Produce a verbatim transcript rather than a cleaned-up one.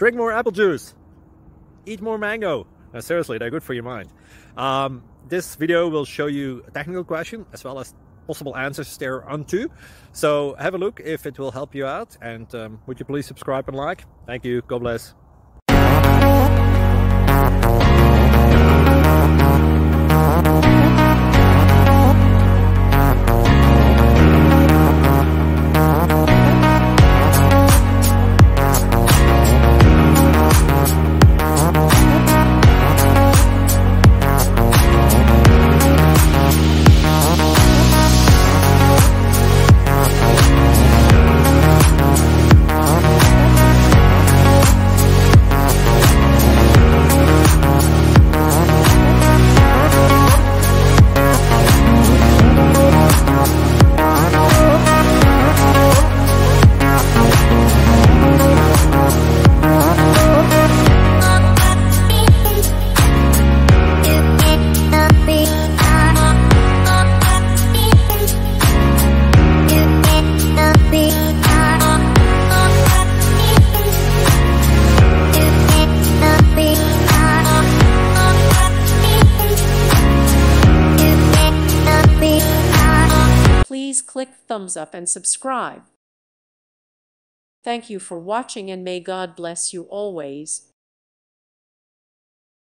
drink more apple juice, eat more mango. No, seriously, they're good for your mind. Um, this video will show you a technical question as well as possible answers thereunto. So have a look if it will help you out, and um, would you please subscribe and like? Thank you. God bless. Please click thumbs up and subscribe. Thank you for watching, and may God bless you always.